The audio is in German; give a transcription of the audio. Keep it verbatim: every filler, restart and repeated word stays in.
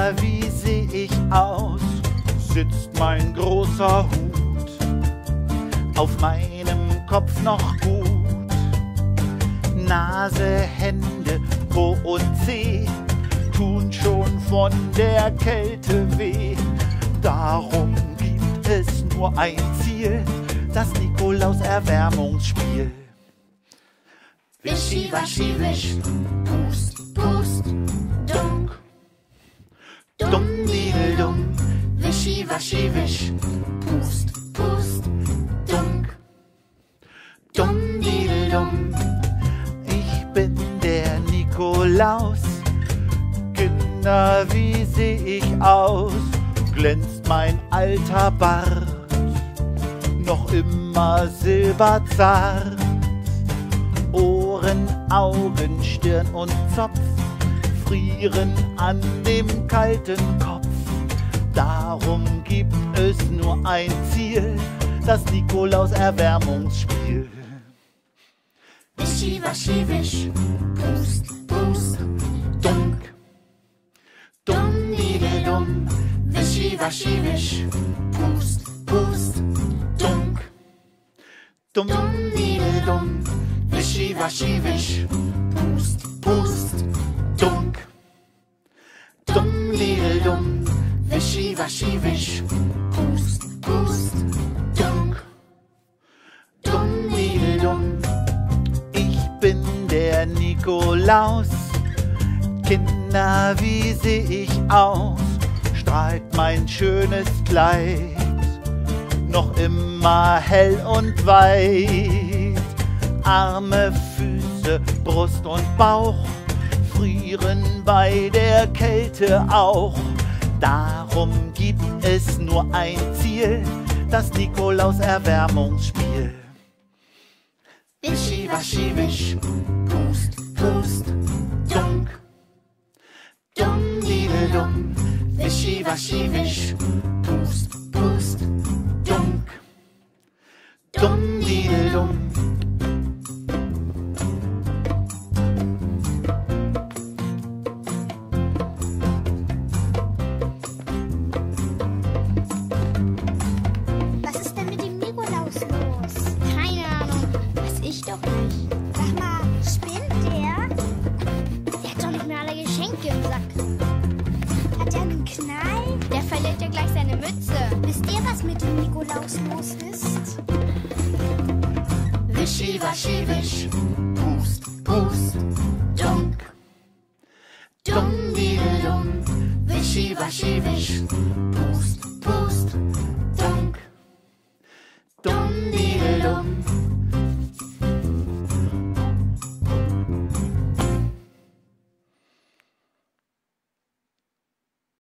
Kinder, wie seh ich aus? Sitzt mein großer Hut auf meinem Kopf noch gut? Nase, Hände, Po und Zeh tun schon von der Kälte weh. Darum gibt es nur ein Ziel, das Nikolaus-Erwärmungsspiel. Wischi, waschi, wisch, pust, pust, dunk. Dumm, didel, dumm. Wischi, waschi, wisch, pust, pust, dunk. Dumm, didel, dumm. Ich bin der Nikolaus. Kinder, wie seh ich aus? Glänzt mein alter Bart noch immer silberzart. Ohren, Augen, Stirn und Zopf frieren an dem kalten Kopf. Darum gibt es nur ein Ziel, das Nikolaus-Erwärmungsspiel. Wischi, waschi, wisch, pust, pust, Dunk. dumm, didel, dumm. Wischi, waschi, wisch, pust, pust, dunk. Dumm, Dumm, didel, dumm. Wischi, waschi, wisch, pust, pust, dunk. dumm, didel, dumm. Wischi, waschi, wisch, pust, pust, dunk. Dumm, didel, dumm. Ich bin der Nikolaus. Kinder, wie seh ich aus? Strahlt mein schönes Kleid noch immer hell und weit. Arme, Füße, Brust und Bauch frieren bei der Kälte auch. Darum gibt es nur ein Ziel, das Nikolaus-Erwärmungsspiel. Wischi, waschi, wisch, pust, pust, dunk. Dumm, didel, dumm. Wischi, waschi, wisch, pust, pust, dunk. Dumm, didel, dumm. Was ist denn mit dem Nikolaus los? Keine Ahnung. Weiß ich doch nicht. Sag mal, spinnt der? Der hat doch nicht mehr alle Geschenke im Sack. Hat der einen Knall? Der verliert ja gleich seine Mütze. Wisst ihr, was mit dem Nikolaus los ist? Wischi, waschi, wisch, pust, pust, dunk. Dumm, didel, dumm. Wischi, waschi, wisch, pust,